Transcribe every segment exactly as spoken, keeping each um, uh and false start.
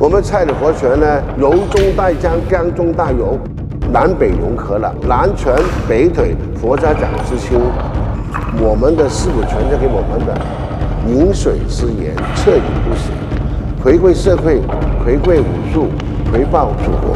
我们蔡李活泉呢，柔中带刚，刚中带柔，南北融合了，南拳北腿，佛家讲之清。我们的师傅传授给我们的饮水思源，彻底不息，回归社会，回归武术，回报祖国。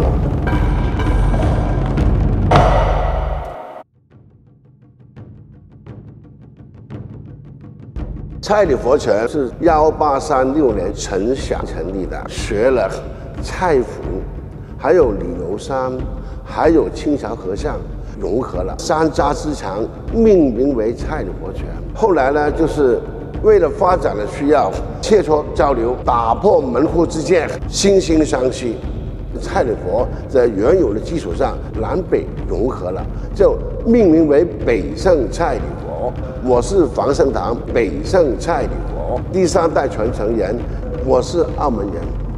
蔡李佛泉是幺八三六年陈祥成立的，学了蔡府，还有李楼山，还有清朝和尚，融合了三家之长，命名为蔡李佛泉。后来呢，就是为了发展的需要，切磋交流，打破门户之见，惺惺相惜。蔡李佛在原有的基础上，南北融合了，就命名为北胜蔡李佛。我是房圣堂北胜蔡李佛第三代传承人，我是澳门人。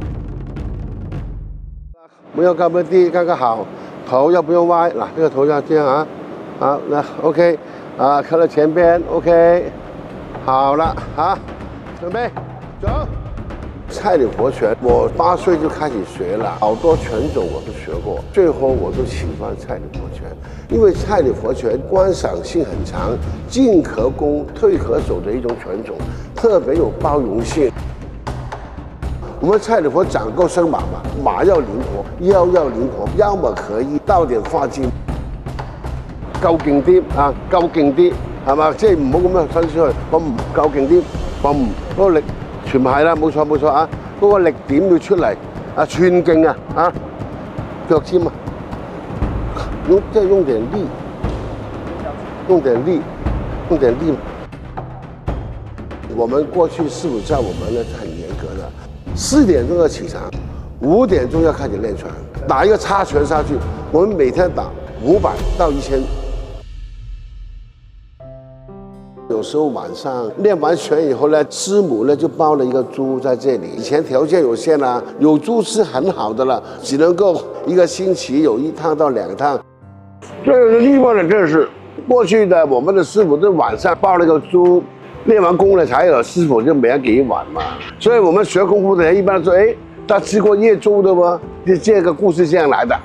不要高不低，刚刚好，头要不用歪，那这个头要这样啊，好，那 OK， 啊，看到前边 OK， 好了，好，准备走。蔡李佛拳，我八岁就开始学了，好多拳种我都学过，最后我都喜欢蔡李佛拳，因为蔡李佛拳观赏性很强，进可攻，退可守的一种拳种，特别有包容性。我们蔡李佛掌够生马嘛，马要灵活，腰要灵活，腰马合一，到點發展，夠勁啲啊，夠勁啲，係嘛？即係唔好咁樣伸出去，我唔夠勁啲，我唔嗰個力。全部係啦，冇錯冇錯啊！嗰、那個力點要出嚟啊，寸勁啊啊，腳尖啊，用即係用點力，用點力，用點力。我們過去師傅教我們呢很嚴格的，四點鐘要起床，五點鐘要開始練拳，打一個插拳下去，我們每天打五百到一千。有時候晚上練完拳以後呢，師母呢就包了一個豬在這裡。以前條件有限啦，有豬是很好的了，只能夠一個星期有一趟到兩趟。最厲害的就是過去的我們的師傅都晚上包了一個豬，練完功了才有師傅就每人給一碗嘛。所以我們學功夫的人一般說，哎，他吃過夜豬的嗎？就這個故事這樣來的。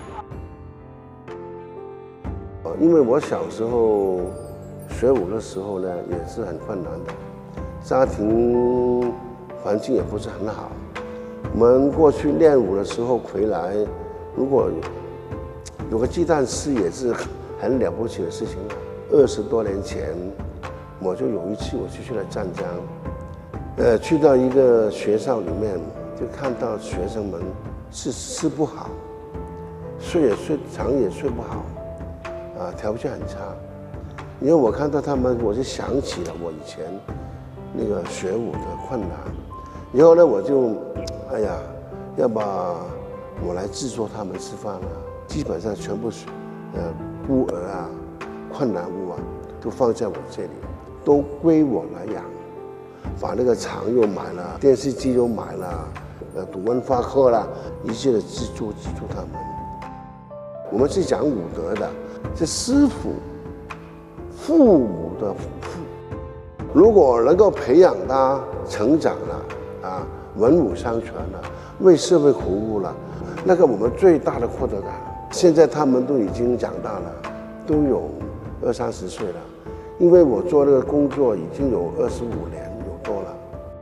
因為我小時候學武的時候呢，也是很困難的，家庭環境也不是很好。我們過去練武的時候回來，如果有個雞蛋吃，也是很了不起的事情。二十多年前，我就有一次我就去了湛江，呃，去到一個學校裡面，就看到學生們是吃不好，睡也睡，床也睡不好，啊，條件很差。因為我看到他們，我就想起了我以前那個學武的困難。然後呢，我就，哎呀，要把我來製作他們吃飯啊。基本上全部是，呃，孤兒啊、困難物啊，都放在我這裡，都歸我來養。把那個廠又買了，電視機又買了，呃，讀文化課啦，一切的資助資助他們。我們是講武德的，是師傅。父母的父，如果能夠培養他成長了，啊，文武雙全了，為社會服務了，那個我們最大的獲得感。現在他們都已經長大了，都有二三十歲了，因為我做這個工作已經有二十五年有多了。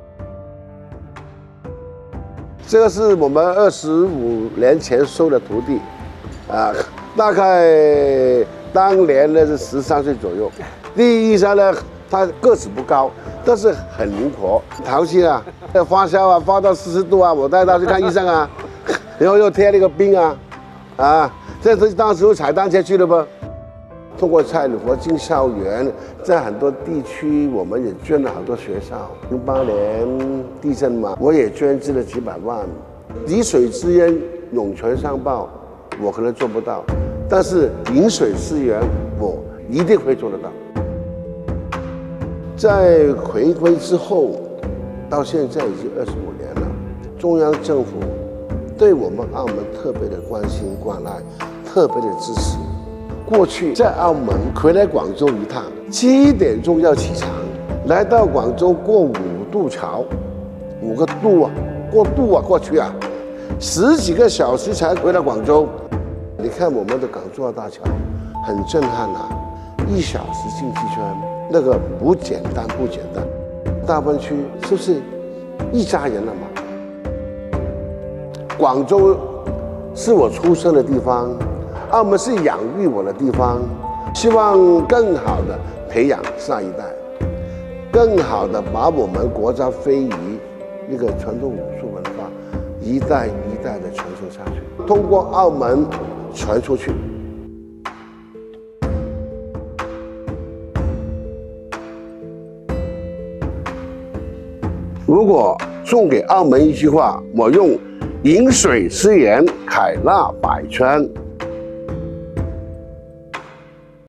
這個是我們二十五年前收的徒弟，啊，大概。當年呢是十三歲左右，第一醫生呢，他個子不高，但是很靈活，淘氣啊，發燒啊，發到四十度啊，我帶他去看醫生啊，然後又貼那個冰啊，啊，這是當時候踩單車去的不？通過蔡李佛進校園，在很多地區我們也捐了好多學校。零八年地震嘛，我也捐資了幾百萬。滴水之恩，湧泉相報，我可能做不到。但是飲水思源，我一定會做得到。在回歸之後，到現在已經二十五年了，中央政府對我們澳門特別的關心關愛，特別的支持。過去在澳門回來廣州一趟，七點鐘要起床，來到廣州過五渡橋，五個渡啊，過渡啊過去啊。 十几个小时才回到广州。你看我们的港珠澳大桥，很震撼啊！一小时进去圈，那个不简单不简单。大湾区是不是一家人了嘛？广州是我出生的地方，澳门是养育我的地方。希望更好的培养下一代，更好的把我们国家非遗一个传统武术文化一代一代的传承下去，通过澳门传出去。如果送给澳门一句话，我用饮水思源，凯纳百川。